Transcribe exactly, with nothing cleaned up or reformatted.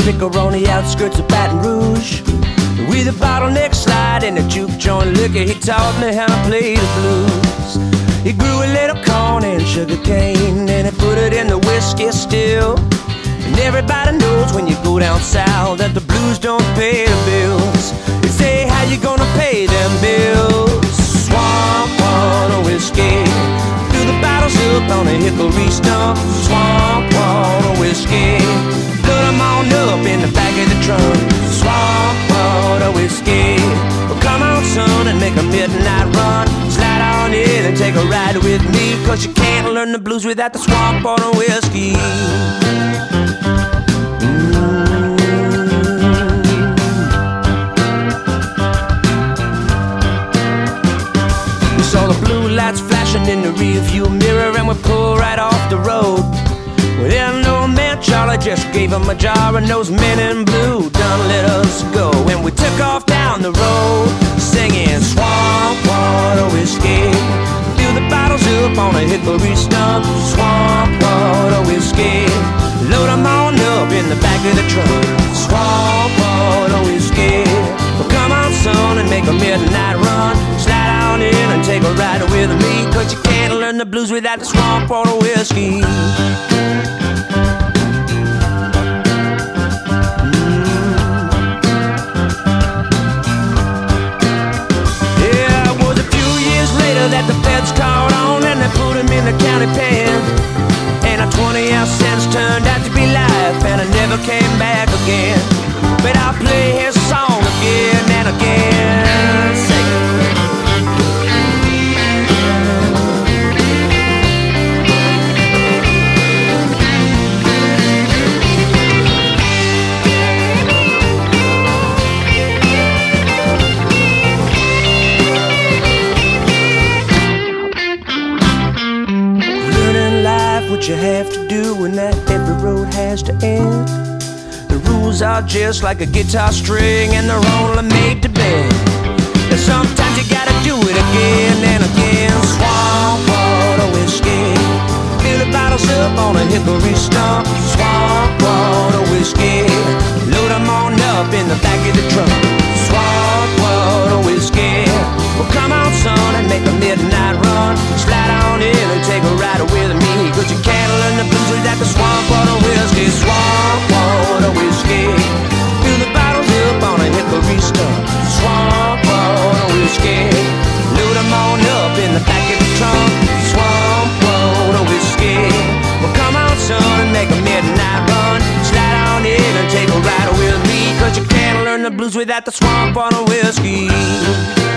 liquor on the outskirts of Baton Rouge. With a bottleneck slide and a juke joint liquor, he taught me how to play the blues. He grew a little corn and sugar cane, and he put it in the whiskey still. And everybody knows when you go down south that the blues don't pay the bills. They say, how you gonna pay them bills? Swamp water whiskey, fill the bottles up on a hickory stump. Swamp water whiskey, load them on up in the back of the trunk. Swamp water whiskey, well come on son and make a midnight run. Slide on in and take a ride with me, cause you can't learn the blues without the swamp water whiskey. Saw the blue lights flashing in the rearview mirror, and we pulled right off the road. Well, then no man Charlie just gave him a jar, and those men in blue done let us go. And we took off down the road, singing swamp water whiskey. Fill the bottles up on a hickory stump. Swamp water whiskey, load them on up in the back of the truck. Swamp water whiskey, well come on son and make a midnight run. Slide on in and take a ride with me, cause you can't learn the blues without the swamp water whiskey. Yeah, it was a few years later that the feds caught on, and they put him in the county pen. And a twenty ounce sentence turned out to be life, and I never came back again. But I'll play his song again and again. Sing it. Learning life, what you have to do, and that every road has to end. The rules are just like a guitar string, and they're only made to bend. And sometimes you gotta do it again and again. Swamp water whiskey, fill the bottles up on a hickory stump. Swamp water whiskey, load them on up in the back of the trunk. Swamp water whiskey, well come on son and make a midnight run. Slide on in and take a ride with me, cause you can't learn the blues without the swamp water whiskey. Swamp water whiskey, fill the bottles up on a hickory stump. Swamp water whiskey, load them on up in the back of the trunk. Swamp water whiskey, well come on son and make a midnight run. Slide on in and take a ride with me, cause you can't learn the blues without the swamp water whiskey.